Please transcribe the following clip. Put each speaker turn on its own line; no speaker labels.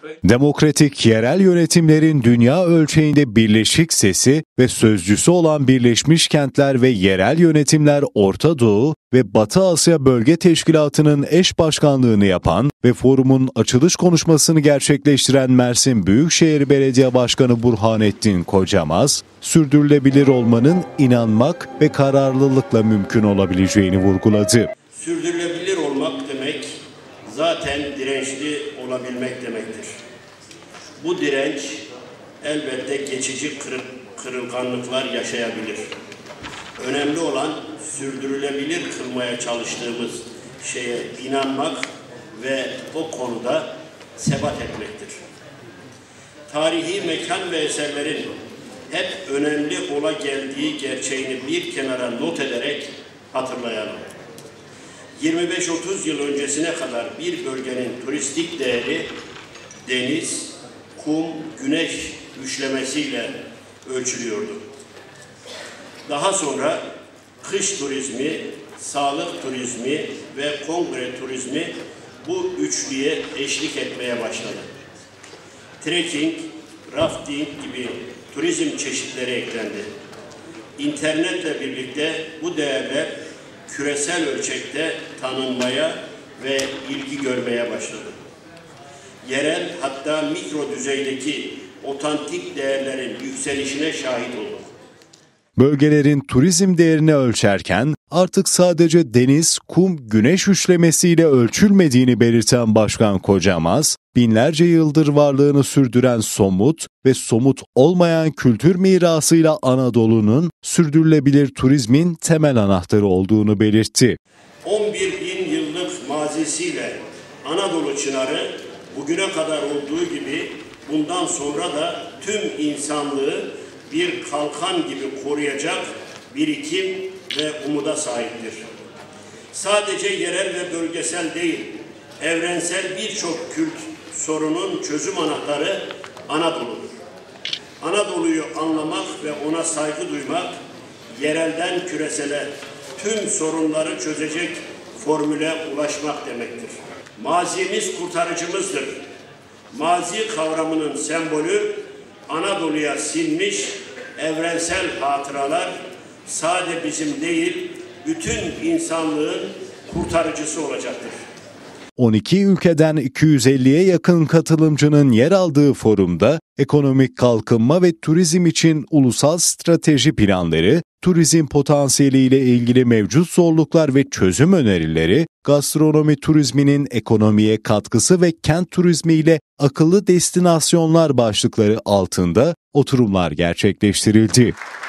Demokratik yerel yönetimlerin dünya ölçeğinde birleşik sesi ve sözcüsü olan Birleşmiş Kentler ve Yerel Yönetimler Orta Doğu ve Batı Asya Bölge Teşkilatı'nın eş başkanlığını yapan ve forumun açılış konuşmasını gerçekleştiren Mersin Büyükşehir Belediye Başkanı Burhanettin Kocamaz, sürdürülebilir olmanın inanmak ve kararlılıkla mümkün olabileceğini vurguladı.
Sürdürülebilir olmak demek, zaten dirençli olabilmek demektir. Bu direnç elbette geçici kırılganlıklar yaşayabilir. Önemli olan sürdürülebilir kılmaya çalıştığımız şeye inanmak ve o konuda sebat etmektir. Tarihi mekan ve eserlerin hep önemli ola geldiği gerçeğini bir kenara not ederek hatırlayalım. 25-30 yıl öncesine kadar bir bölgenin turistik değeri deniz, kum, güneş üçlemesiyle ölçülüyordu. Daha sonra kış turizmi, sağlık turizmi ve kongre turizmi bu üçlüye eşlik etmeye başladı. Trekking, rafting gibi turizm çeşitleri eklendi. İnternetle birlikte bu değerler küresel ölçekte tanınmaya ve ilgi görmeye başladı. Yerel hatta mikro düzeydeki otantik değerlerin yükselişine şahit olduk.
Bölgelerin turizm değerini ölçerken artık sadece deniz, kum, güneş üçlemesiyle ölçülmediğini belirten Başkan Kocamaz, binlerce yıldır varlığını sürdüren somut ve somut olmayan kültür mirasıyla Anadolu'nun sürdürülebilir turizmin temel anahtarı olduğunu belirtti.
11 bin yıllık mazisiyle Anadolu çınarı bugüne kadar olduğu gibi bundan sonra da tüm insanlığı bir kalkan gibi koruyacak birikim ve umuda sahiptir. Sadece yerel ve bölgesel değil, evrensel birçok sorunun çözüm anahtarı Anadolu'dur. Anadolu'yu anlamak ve ona saygı duymak, yerelden küresele tüm sorunları çözecek formüle ulaşmak demektir. Mazimiz kurtarıcımızdır. Mazi kavramının sembolü Anadolu'ya sinmiş evrensel hatıralar sadece bizim değil, bütün insanlığın kurtarıcısı olacaktır.
12 ülkeden 250'ye yakın katılımcının yer aldığı forumda ekonomik kalkınma ve turizm için ulusal strateji planları, turizm potansiyeliyle ilgili mevcut zorluklar ve çözüm önerileri, gastronomi turizminin ekonomiye katkısı ve kent turizmiyle akıllı destinasyonlar başlıkları altında oturumlar gerçekleştirildi.